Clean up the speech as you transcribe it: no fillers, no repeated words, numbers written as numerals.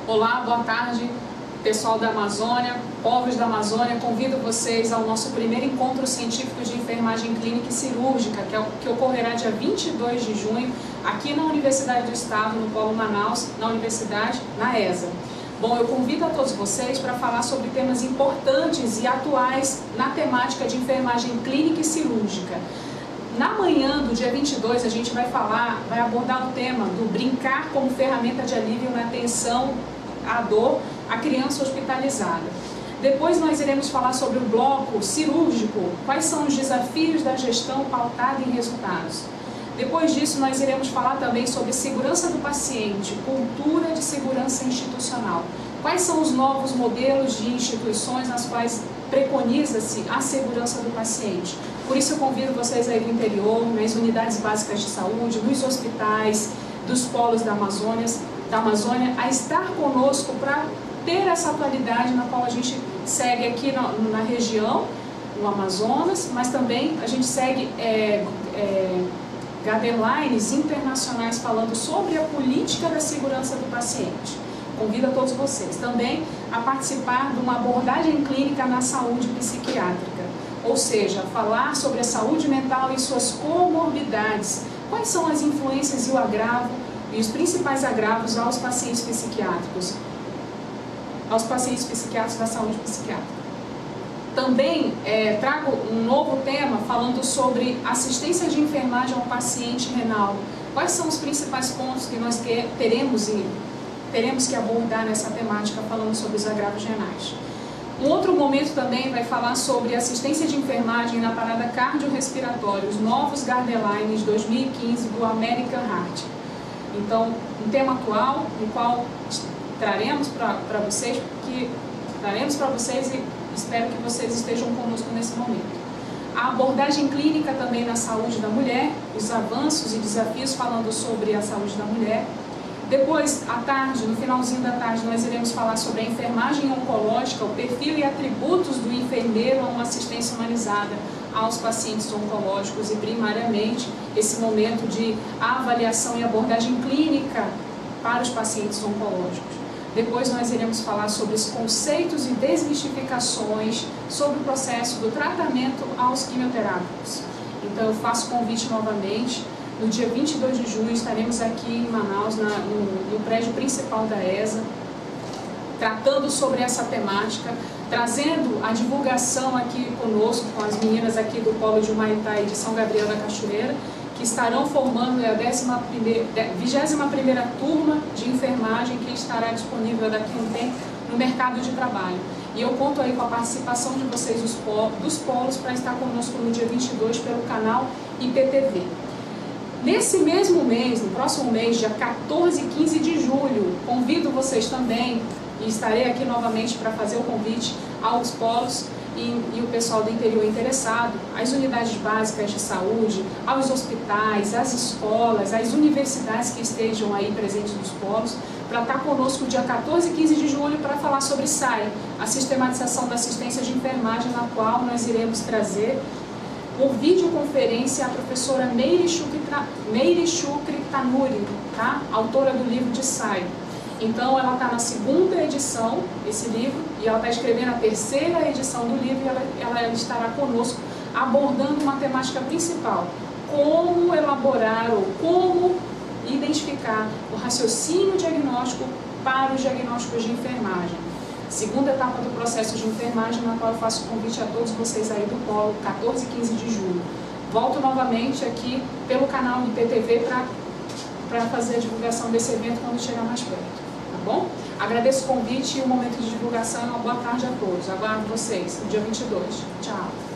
Olá, boa tarde, pessoal da Amazônia, povos da Amazônia. Convido vocês ao nosso primeiro encontro científico de enfermagem clínica e cirúrgica, que ocorrerá dia 22 de junho, aqui na Universidade do Estado, no Polo Manaus, na ESA. Bom, eu convido a todos vocês para falar sobre temas importantes e atuais na temática de enfermagem clínica e cirúrgica. Na manhã do dia 22, a gente vai abordar o tema do brincar como ferramenta de alívio na atenção à dor à criança hospitalizada. Depois nós iremos falar sobre o bloco cirúrgico, quais são os desafios da gestão pautada em resultados. Depois disso, nós iremos falar também sobre segurança do paciente, cultura de segurança institucional. Quais são os novos modelos de instituições nas quais preconiza-se a segurança do paciente? Por isso eu convido vocês aí do interior, nas unidades básicas de saúde, nos hospitais, dos polos da Amazônia, a estar conosco para ter essa atualidade na qual a gente segue aqui na região, no Amazonas, mas também a gente segue guidelines internacionais falando sobre a política da segurança do paciente. Convido a todos vocês também a participar de uma abordagem clínica na saúde psiquiátrica, ou seja, falar sobre a saúde mental e suas comorbidades, quais são as influências e o agravo e os principais agravos aos pacientes psiquiátricos da saúde psiquiátrica. Também trago um novo tema falando sobre assistência de enfermagem ao paciente renal. Quais são os principais pontos que nós teremos que abordar nessa temática falando sobre os agravos renais. Um outro momento também vai falar sobre assistência de enfermagem na parada cardiorrespiratória, os novos guidelines 2015 do American Heart. Então, um tema atual, no qual traremos para vocês e espero que vocês estejam conosco nesse momento. A abordagem clínica também na saúde da mulher, os avanços e desafios falando sobre a saúde da mulher. Depois, à tarde, no finalzinho da tarde, nós iremos falar sobre a enfermagem oncológica, o perfil e atributos do enfermeiro a uma assistência humanizada aos pacientes oncológicos e, primariamente, esse momento de avaliação e abordagem clínica para os pacientes oncológicos. Depois nós iremos falar sobre os conceitos e desmistificações sobre o processo do tratamento aos quimioterápicos. Então eu faço convite novamente, no dia 22 de junho estaremos aqui em Manaus, no prédio principal da ESA, tratando sobre essa temática, trazendo a divulgação aqui conosco, com as meninas aqui do Polo de Humaitá e de São Gabriel da Cachoeira, que estarão formando a 21ª turma de enfermagem que estará disponível daqui a um tempo no mercado de trabalho. E eu conto aí com a participação de vocês dos polos para estar conosco no dia 22 pelo canal IPTV. Nesse mesmo mês, no próximo mês, dia 14 e 15 de julho, convido vocês também, e estarei aqui novamente para fazer o convite aos polos e o pessoal do interior interessado, às unidades básicas de saúde, aos hospitais, às escolas, às universidades que estejam aí presentes nos polos, para estar conosco dia 14 e 15 de julho para falar sobre SAI, a sistematização da assistência de enfermagem, na qual nós iremos trazer por videoconferência a professora Meire Shukri Tanuri, tá? Autora do livro de SAI. Então, ela está na 2ª edição, esse livro, e ela está escrevendo a 3ª edição do livro, e ela estará conosco abordando uma temática principal: como elaborar ou como identificar o raciocínio diagnóstico para os diagnósticos de enfermagem. 2ª etapa do processo de enfermagem, na qual eu faço convite a todos vocês aí do Polo, 14 e 15 de julho. Volto novamente aqui pelo canal do IPTV para fazer a divulgação desse evento quando chegar mais perto. Tá bom? Agradeço o convite e o momento de divulgação. Uma boa tarde a todos. Aguardo vocês no dia 22. Tchau.